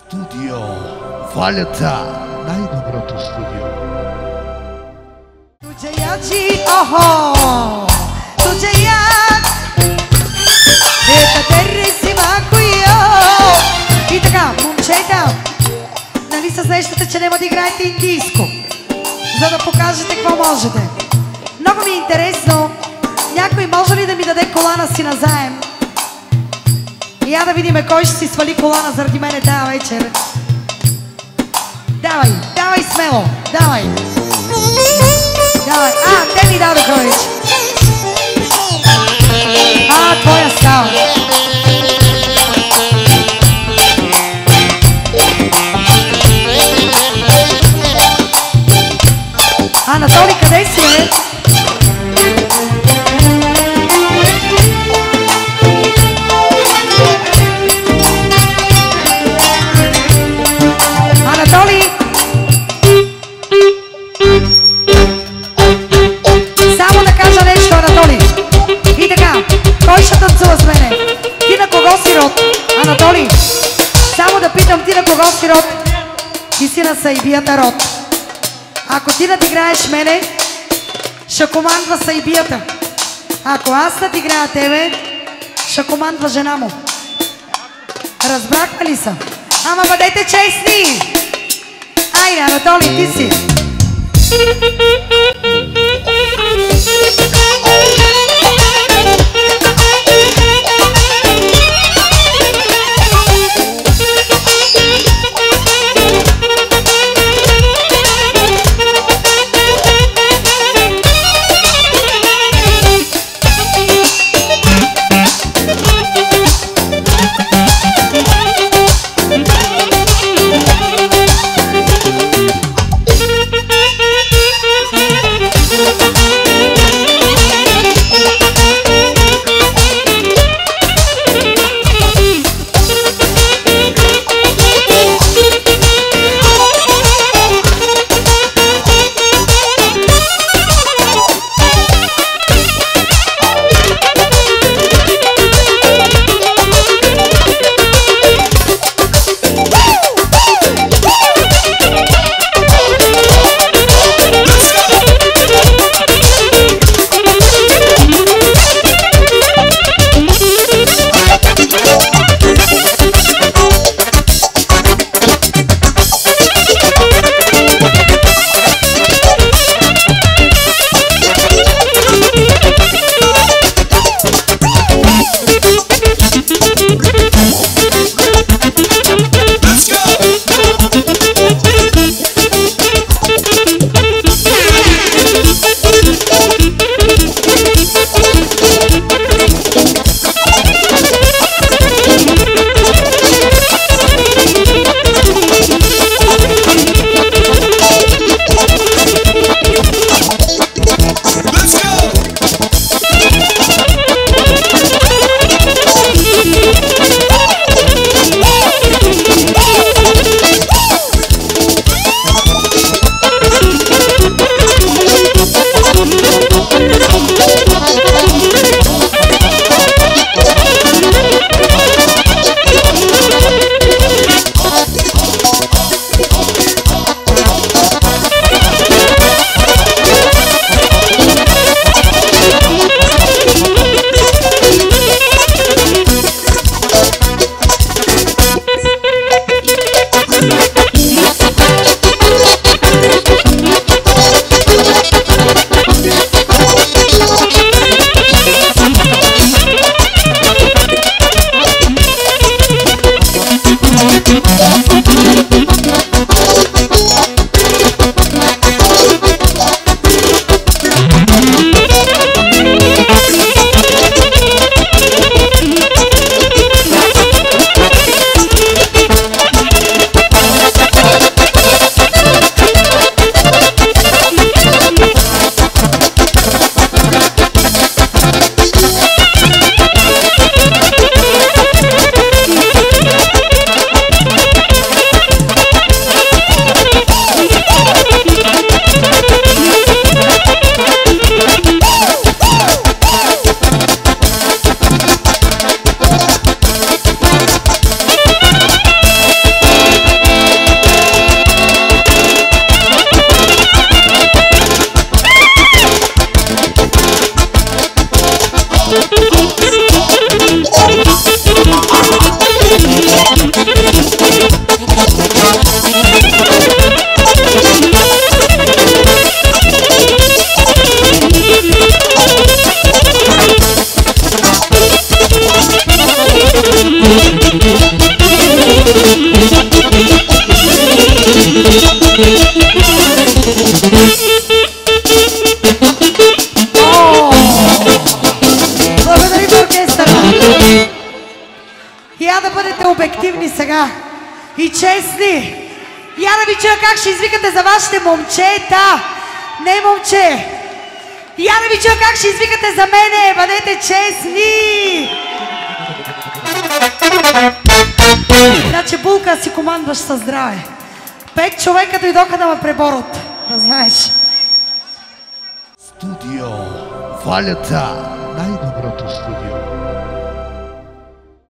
Студио Валята, най-доброто студио. Туджаяджи, охо, туджаяд, ета терси макуйо. И така, момчета, нали се сещате, че няма да играете индийско, за да покажете какво можете. Много ми е интересно, някой може ли да ми даде колана си назаем? И я да видим кой ще си свали колана заради мене тази вечер. Давай, давай смело, давай. Давай, те ми дадоха вече. Твоя става. Анатолий, къде си, бе? Анатолий! Само да кажа нещо, Анатолий. И така, кой ще танцува с мене? Ти на кого си род? Анатолий, само да питам, ти на кого си род? Ти си на Сайбията род. Ако ти надиграеш мене, ще командва Сайбията. Ако аз надиграя тебе, ще командва жена му. Разбрахме ли са? Ама бъдете честни! Айде, Анатолий, ти си! и честни. Я да ви чуя как ще извикате за вашите момчета. Не, момче. Я да ви чуя как ще извикате за мене. Бъдете честни. Иначе Булка си командваш със здраве. 5 човека дойдоха да ме преборят. Да знаеш. Студио Валята. Най-доброто студио.